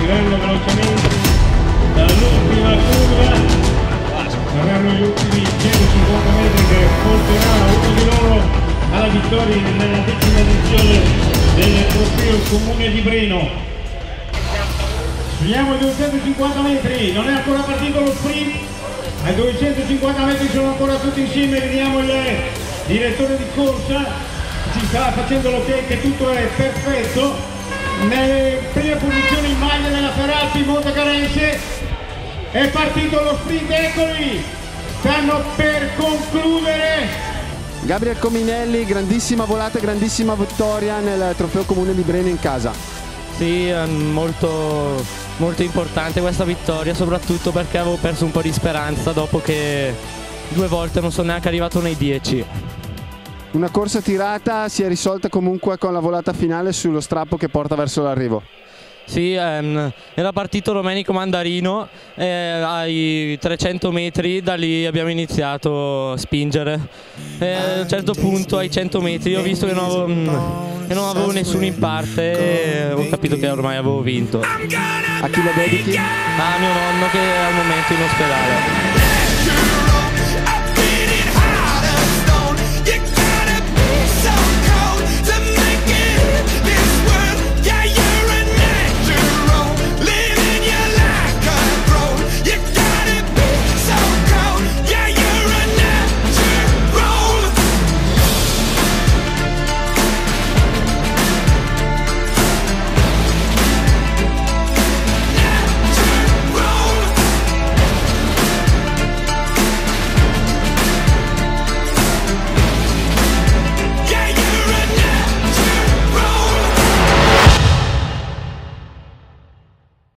partiranno velocemente dall'ultima curva. Saranno gli ultimi 150 metri che porteranno uno di loro alla vittoria nella 10ª edizione del Trofeo Comune di Breno. Suoniamo i 250 metri, non è ancora partito lo sprint, ai 250 metri sono ancora tutti insieme, vediamo il direttore di corsa, ci sta facendo l'ok che tutto è perfetto. Nelle prime posizioni in maglia della Ferrari Montecarense, è partito lo sprint, eccoli, stanno per concludere. Gabriel Cominelli, grandissima volata, grandissima vittoria nel Trofeo Comune di Breno in casa. Sì, molto importante questa vittoria, soprattutto perché avevo perso un po' di speranza dopo che 2 volte non sono neanche arrivato nei 10. Una corsa tirata, si è risolta comunque con la volata finale sullo strappo che porta verso l'arrivo. Sì, era partito Domenico Mandarino ai 300 metri, da lì abbiamo iniziato a spingere. A un certo punto ai 100 metri ho visto che non avevo nessuno in parte e ho capito che ormai avevo vinto. A chi lo dedichi? A mio nonno che è al momento in ospedale.